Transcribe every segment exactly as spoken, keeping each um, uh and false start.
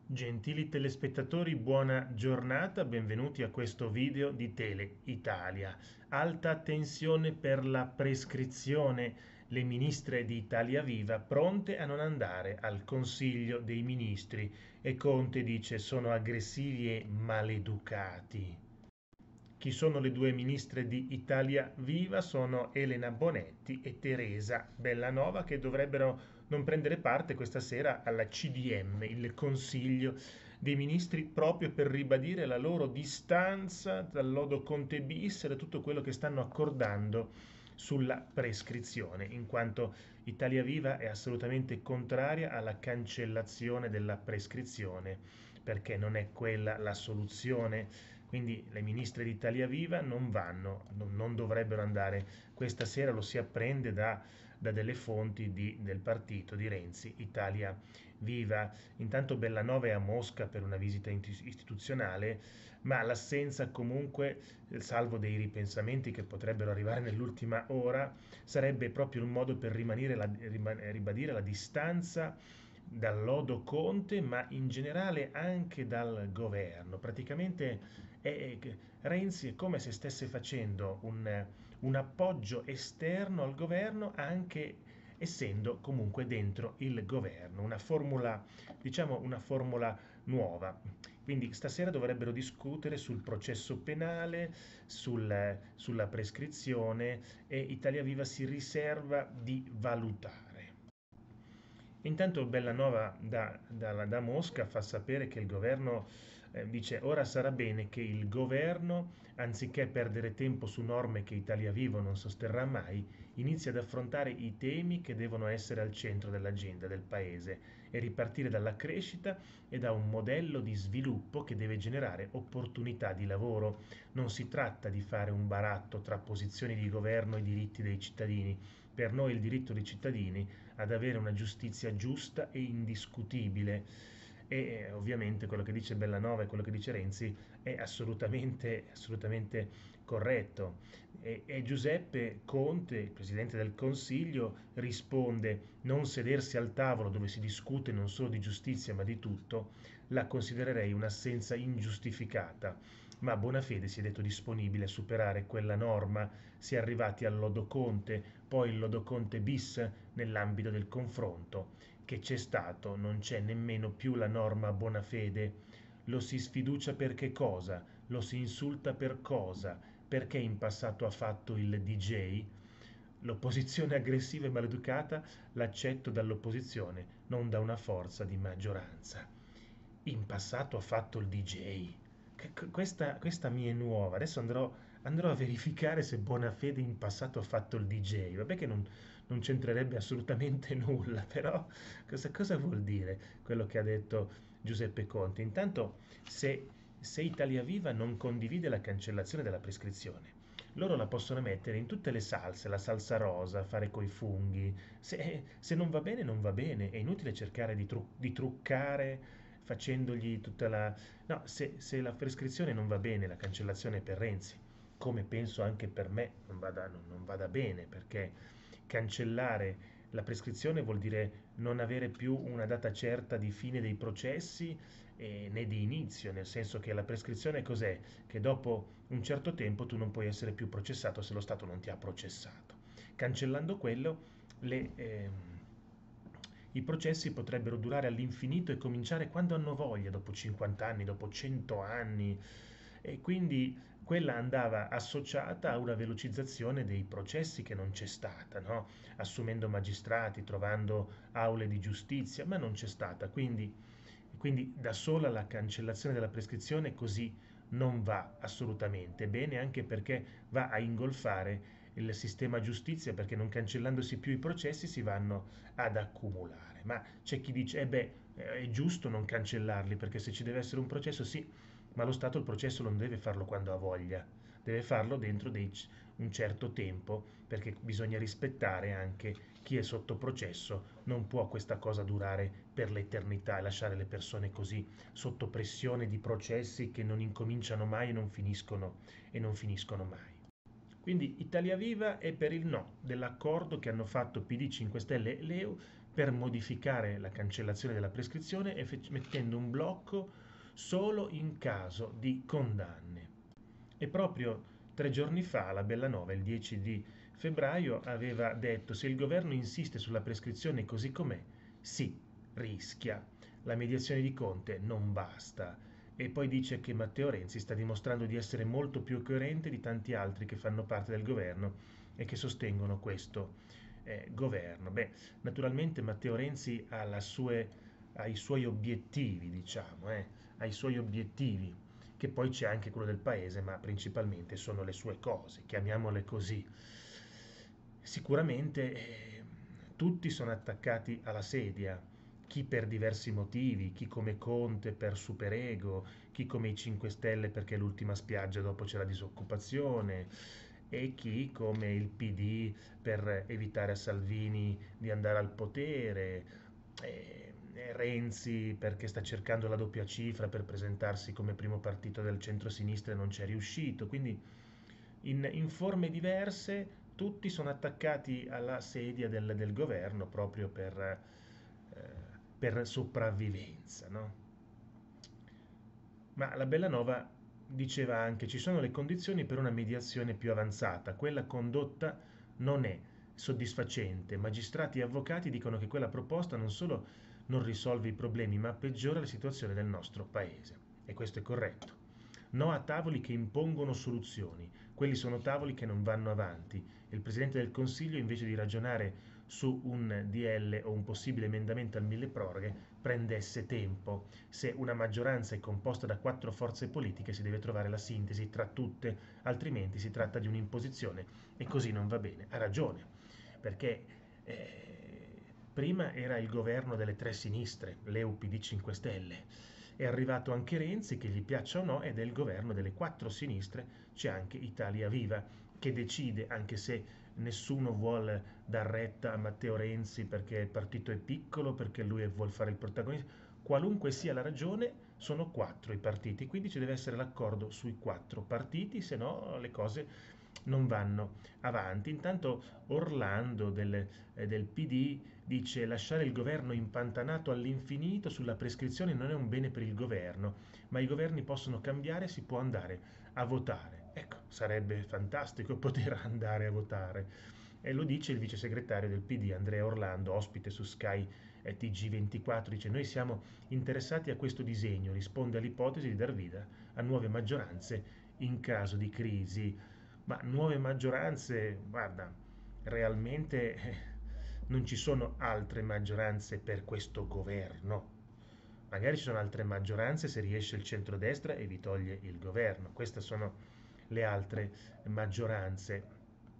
Gentili telespettatori, buona giornata, benvenuti a questo video di Tele Italia. Alta tensione per la prescrizione. Le ministre di Italia Viva pronte a non andare al Consiglio dei Ministri e Conte dice sono aggressivi e maleducati. Chi sono le due ministre di Italia Viva? Sono Elena Bonetti e Teresa Bellanova, che dovrebbero non prendere parte questa sera alla C D M, il Consiglio dei Ministri, proprio per ribadire la loro distanza dal lodo Conte bis e da tutto quello che stanno accordando sulla prescrizione, in quanto Italia Viva è assolutamente contraria alla cancellazione della prescrizione, perché non è quella la soluzione. Quindi le ministre di Italia Viva non vanno, non, non dovrebbero andare. Questa sera lo si apprende da, da delle fonti di, del partito di Renzi, Italia Viva. Intanto Bellanova è a Mosca per una visita istituzionale, ma l'assenza comunque, salvo dei ripensamenti che potrebbero arrivare nell'ultima ora, sarebbe proprio il modo per rimanere la, ribadire la distanza dal lodo Conte, ma in generale anche dal governo. Praticamente è, è, Renzi è come se stesse facendo un, un appoggio esterno al governo, anche essendo comunque dentro il governo, una formula, diciamo una formula nuova. Quindi stasera dovrebbero discutere sul processo penale, sul, sulla prescrizione, e Italia Viva si riserva di valutare. Intanto Bellanova da, da, da Mosca fa sapere che il governo eh, dice ora sarà bene che il governo, anziché perdere tempo su norme che Italia Viva non sosterrà mai, inizi ad affrontare i temi che devono essere al centro dell'agenda del paese e ripartire dalla crescita e da un modello di sviluppo che deve generare opportunità di lavoro. Non si tratta di fare un baratto tra posizioni di governo e diritti dei cittadini. Per noi il diritto dei cittadini ad avere una giustizia giusta e indiscutibile. E eh, ovviamente quello che dice Bellanova e quello che dice Renzi è assolutamente, assolutamente corretto. E, e Giuseppe Conte, il Presidente del Consiglio, risponde: non sedersi al tavolo dove si discute non solo di giustizia ma di tutto, la considererei un'assenza ingiustificata, ma a buona fede si è detto disponibile a superare quella norma. Si è arrivati al lodo Conte, poi il lodo Conte bis nell'ambito del confronto che c'è stato, non c'è nemmeno più la norma a buona fede. Lo si sfiducia per che cosa? Lo si insulta per cosa? Perché in passato ha fatto il D J? L'opposizione aggressiva e maleducata l'accetto dall'opposizione, non da una forza di maggioranza. In passato ha fatto il D J. Questa, questa mi è nuova. Adesso andrò, andrò a verificare se Bonafede in passato ha fatto il D J. Vabbè che non, non c'entrerebbe assolutamente nulla, però cosa, cosa vuol dire quello che ha detto Giuseppe Conte? Intanto, se, se Italia Viva non condivide la cancellazione della prescrizione, loro la possono mettere in tutte le salse, la salsa rosa, fare coi funghi. Se, se non va bene, non va bene. È inutile cercare di, tru- di truccare facendogli tutta la... No, se, se la prescrizione non va bene, la cancellazione per Renzi, come penso anche per me, non vada, non, non vada bene, perché cancellare la prescrizione vuol dire non avere più una data certa di fine dei processi eh, né di inizio, nel senso che la prescrizione cos'è? Che dopo un certo tempo tu non puoi essere più processato se lo Stato non ti ha processato. Cancellando quello, le, ehm, i processi potrebbero durare all'infinito e cominciare quando hanno voglia, dopo cinquanta anni, dopo cento anni, e quindi quella andava associata a una velocizzazione dei processi che non c'è stata, no? Assumendo magistrati, trovando aule di giustizia, ma non c'è stata. Quindi, quindi da sola la cancellazione della prescrizione così non va assolutamente bene, anche perché va a ingolfare il sistema giustizia, perché non cancellandosi più i processi si vanno ad accumulare. Ma c'è chi dice, eh beh, è giusto non cancellarli, perché se ci deve essere un processo, sì, ma lo Stato il processo non deve farlo quando ha voglia, deve farlo dentro dei, un certo tempo, perché bisogna rispettare anche chi è sotto processo. Non può questa cosa durare per l'eternità e lasciare le persone così sotto pressione di processi che non incominciano mai e non finiscono, e non finiscono mai. Quindi Italia Viva è per il no dell'accordo che hanno fatto P D, cinque Stelle e L E U per modificare la cancellazione della prescrizione e mettendo un blocco solo in caso di condanne. E proprio tre giorni fa la Bellanova, il dieci di febbraio, aveva detto: se il governo insiste sulla prescrizione così com'è, sì, rischia. La mediazione di Conte non basta. E poi dice che Matteo Renzi sta dimostrando di essere molto più coerente di tanti altri che fanno parte del governo e che sostengono questo eh, governo. Beh, naturalmente Matteo Renzi ha, la sue, ha i suoi obiettivi, diciamo, eh, ha i suoi obiettivi, che poi c'è anche quello del paese, ma principalmente sono le sue cose, chiamiamole così. Sicuramente eh, tutti sono attaccati alla sedia, chi per diversi motivi, chi come Conte per superego, chi come i cinque Stelle perché è l'ultima spiaggia dopo c'è la disoccupazione, e chi come il P D per evitare a Salvini di andare al potere, e Renzi perché sta cercando la doppia cifra per presentarsi come primo partito del centro-sinistra e non ci è riuscito. Quindi in, in forme diverse tutti sono attaccati alla sedia del, del governo proprio per, eh, per sopravvivenza, no? Ma la Bellanova diceva anche: ci sono le condizioni per una mediazione più avanzata, quella condotta non è soddisfacente, magistrati e avvocati dicono che quella proposta non solo non risolve i problemi, ma peggiora la situazione del nostro paese. E questo è corretto. No a tavoli che impongono soluzioni, quelli sono tavoli che non vanno avanti. Il Presidente del Consiglio, invece di ragionare su un D L o un possibile emendamento al milleproroghe, prendesse tempo. Se una maggioranza è composta da quattro forze politiche si deve trovare la sintesi tra tutte, altrimenti si tratta di un'imposizione e così non va bene. Ha ragione, perché eh, prima era il governo delle tre sinistre, l'E U, P D, cinque Stelle. È arrivato anche Renzi, che gli piaccia o no, ed è il governo delle quattro sinistre, c'è anche Italia Viva, che decide, anche se nessuno vuole dar retta a Matteo Renzi perché il partito è piccolo, perché lui vuole fare il protagonista. Qualunque sia la ragione, sono quattro i partiti, quindi ci deve essere l'accordo sui quattro partiti, se no le cose non vanno avanti. Intanto Orlando del, eh, del P D dice: lasciare il governo impantanato all'infinito sulla prescrizione non è un bene per il governo, ma i governi possono cambiare, si può andare a votare. Ecco, sarebbe fantastico poter andare a votare. E lo dice il vice segretario del P D, Andrea Orlando, ospite su Sky eh, T G ventiquattro, dice: noi siamo interessati a questo disegno, risponde all'ipotesi di dar vita a nuove maggioranze in caso di crisi. Ma nuove maggioranze, guarda, realmente eh, non ci sono altre maggioranze per questo governo. Magari ci sono altre maggioranze se riesce il centrodestra e vi toglie il governo. Queste sono le altre maggioranze.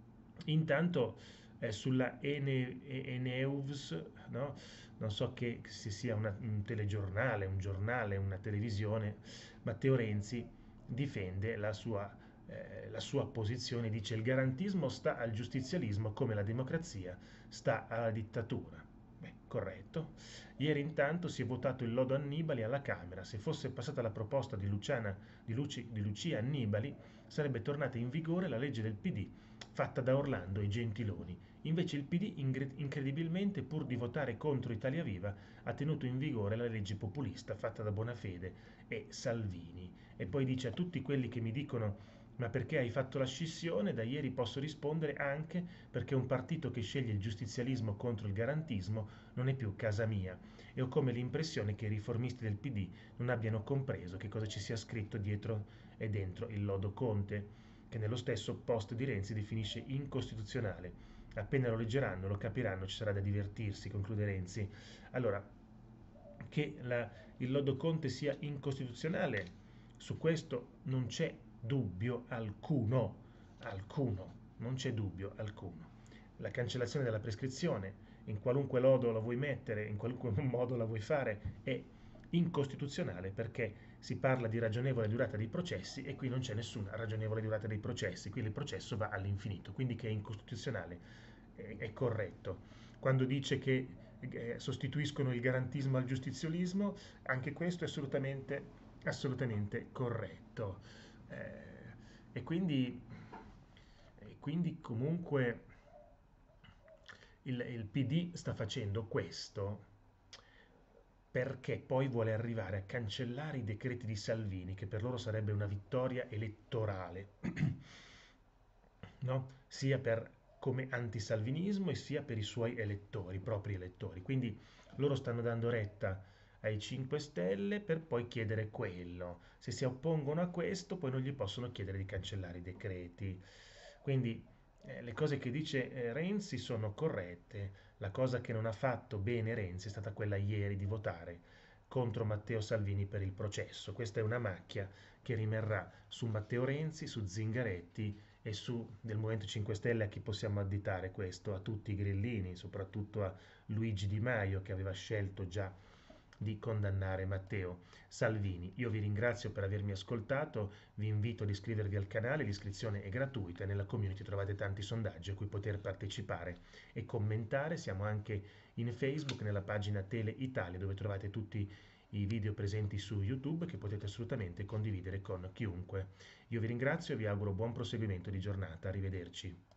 Intanto eh, sulla Ene- Eneuvs, no? Non so che se sia una- un telegiornale, un giornale, una televisione, Matteo Renzi difende la sua, eh, la sua posizione, dice: il garantismo sta al giustizialismo come la democrazia sta alla dittatura. Beh, corretto. Ieri intanto si è votato il lodo Annibali alla Camera. Se fosse passata la proposta di, Luciana, di, Luci, di Lucia Annibali, sarebbe tornata in vigore la legge del P D fatta da Orlando e Gentiloni. Invece il P D, incredibilmente, pur di votare contro Italia Viva, ha tenuto in vigore la legge populista fatta da Bonafede e Salvini. E poi dice: a tutti quelli che mi dicono ma perché hai fatto la scissione, da ieri posso rispondere anche perché un partito che sceglie il giustizialismo contro il garantismo non è più casa mia, e ho come l'impressione che i riformisti del P D non abbiano compreso che cosa ci sia scritto dietro e dentro il lodo Conte, che nello stesso post di Renzi definisce incostituzionale. Appena lo leggeranno, lo capiranno, ci sarà da divertirsi, conclude Renzi. Allora, che la, il lodo Conte sia incostituzionale, su questo non c'è dubbio alcuno, alcuno, non c'è dubbio alcuno. La cancellazione della prescrizione, in qualunque lodo la vuoi mettere, in qualunque modo la vuoi fare, è incostituzionale perché si parla di ragionevole durata dei processi e qui non c'è nessuna ragionevole durata dei processi, qui il processo va all'infinito, quindi che è incostituzionale è, è corretto. Quando dice che eh, sostituiscono il garantismo al giustiziolismo, anche questo è assolutamente, assolutamente corretto. Eh, e quindi, e quindi comunque il, il P D sta facendo questo perché poi vuole arrivare a cancellare i decreti di Salvini, che per loro sarebbe una vittoria elettorale, no? Sia per come antisalvinismo e sia per i suoi elettori, i propri elettori. Quindi loro stanno dando retta ai cinque Stelle per poi chiedere quello. Se si oppongono a questo, poi non gli possono chiedere di cancellare i decreti. Quindi eh, le cose che dice eh, Renzi sono corrette. La cosa che non ha fatto bene Renzi è stata quella ieri di votare contro Matteo Salvini per il processo. Questa è una macchia che rimarrà su Matteo Renzi, su Zingaretti e su del Movimento cinque Stelle. A chi possiamo additare questo? A tutti i grillini, soprattutto a Luigi Di Maio, che aveva scelto già di condannare Matteo Salvini. Io vi ringrazio per avermi ascoltato, vi invito ad iscrivervi al canale, l'iscrizione è gratuita e nella community trovate tanti sondaggi a cui poter partecipare e commentare. Siamo anche in Facebook nella pagina Tele Italia, dove trovate tutti i video presenti su YouTube che potete assolutamente condividere con chiunque. Io vi ringrazio e vi auguro buon proseguimento di giornata. Arrivederci.